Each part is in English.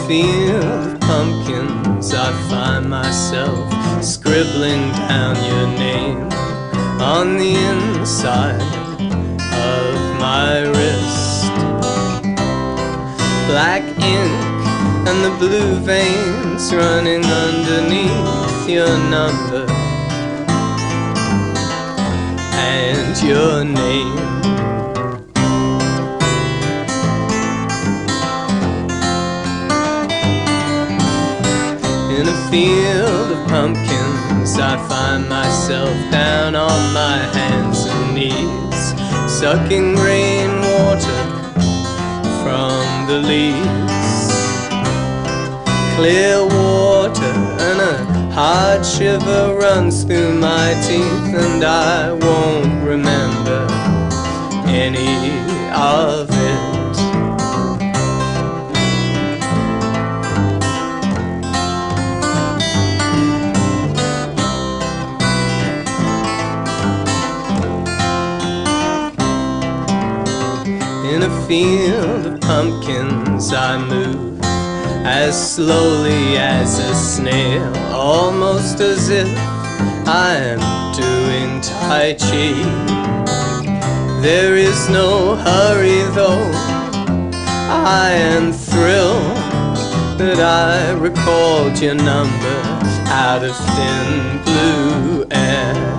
field of pumpkins I find myself scribbling down your name on the inside of my wrist. Black ink and the blue veins running underneath your number and your name. In a field of pumpkins I find myself down on my hands and knees, sucking rainwater from the leaves. Clear water and a hard shiver runs through my teeth, and I won't remember any of it. In a field of pumpkins I move as slowly as a snail, almost as if I am doing Tai Chi. There is no hurry though, I am thrilled that I recalled your number out of thin blue air.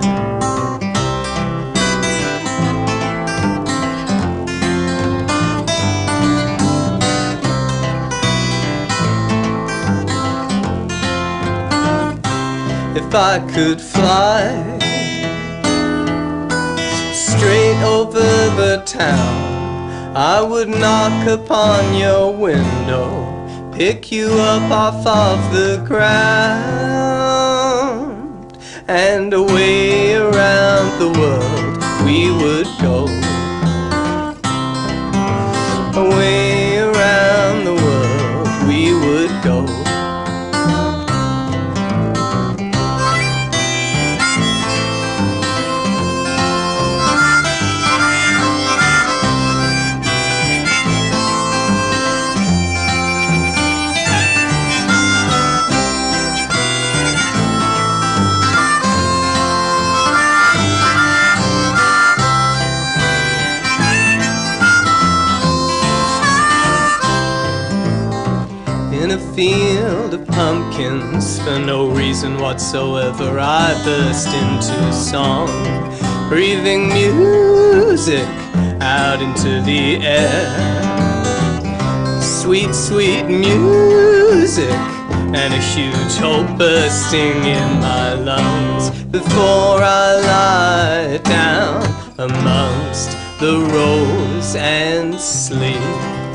If I could fly straight over the town, I would knock upon your window, pick you up off of the ground, and away around the world we would go. Away around the world we would go. In a field of pumpkins, for no reason whatsoever, I burst into song, breathing music out into the air. Sweet, sweet music, and a huge hope bursting in my lungs before I lie down amongst the rose and sleep.